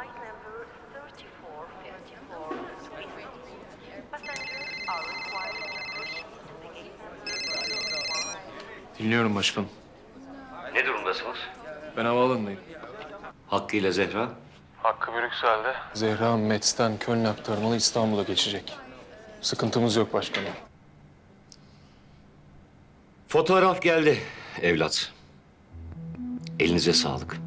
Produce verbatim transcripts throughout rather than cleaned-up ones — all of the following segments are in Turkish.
Dinliyorum başkanım. Ne durumdasınız? Ben havaalanındayım. Hakkı ile Zehra? Hakkı Brüksel'de. Zehra Metz'ten Köln aktarmalı İstanbul'a geçecek. Sıkıntımız yok başkanım. Fotoğraf geldi evlat. Elinize sağlık.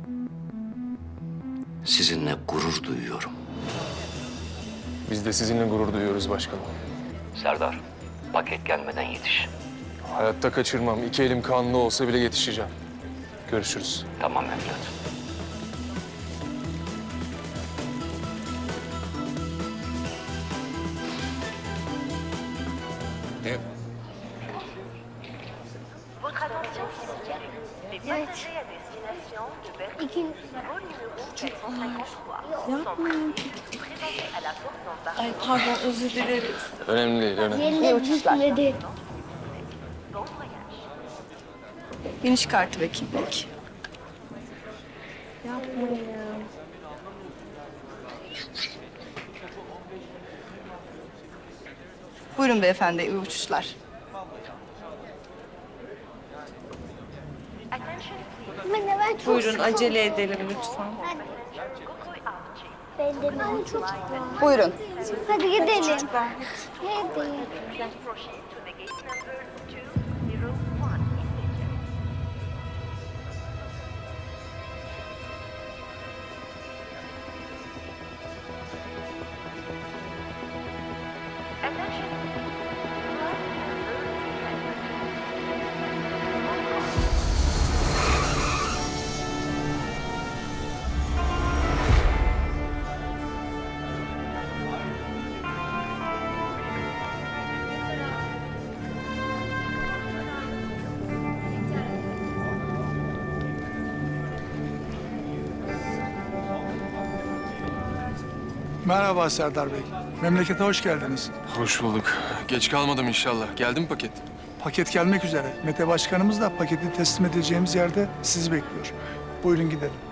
Sizinle gurur duyuyorum. Biz de sizinle gurur duyuyoruz başkanım. Serdar, paket gelmeden yetiş. Hayatta kaçırmam. İki elim kanlı olsa bile yetişeceğim. Görüşürüz. Tamam evlat. Votre attention, s'il vous plaît. Les passagers à destination de Berlin, vol numéro quatre cent cinquante-trois, Yapmayın. présenté à la porte d'embarquement. Ay pardon, özür dileriz. Önemli değil, önemli. Yerine gitmedi. Bon voyage. Biniş kartı ve kimlik. Yapmayın. Buyurun beyefendi, iyi uçuşlar. Attention, please. Ama ne ben çok Buyurun, sıkıldım. acele edelim lütfen. Gogoy Archie. Ben de ben çok sıkıldım. Buyurun. Hadi gidelim. Hadi. Please proceed to the gate number two zero one in Beijing. Attention, flight Merhaba Serdar Bey. Memlekete hoş geldiniz. Hoş bulduk. Geç kalmadım inşallah. Geldi mi paket? Paket gelmek üzere. Mete Başkanımız da paketi teslim edeceğimiz yerde sizi bekliyor. Buyurun gidelim.